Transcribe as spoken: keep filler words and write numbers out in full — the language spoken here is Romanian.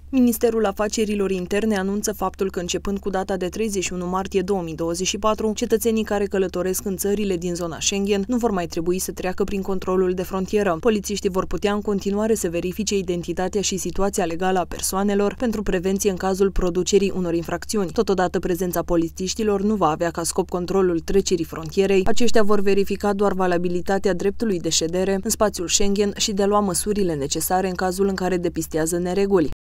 Ministerul Afacerilor Interne anunță faptul că începând cu data de treizeci și unu martie două mii douăzeci și patru, cetățenii care călătoresc în țările din zona Schengen nu vor mai trebui să treacă prin controlul de frontieră. Polițiștii vor putea în continuare să verifice identitatea și situația legală a persoanelor pentru prevenție în cazul producerii unor infracțiuni. Totodată, prezența polițiștilor nu va avea ca scop controlul trecerii frontierei. Aceștia vor verifica doar valabilitatea dreptului de ședere în spațiul Schengen și de a lua măsurile necesare în cazul în care depistează nereguli.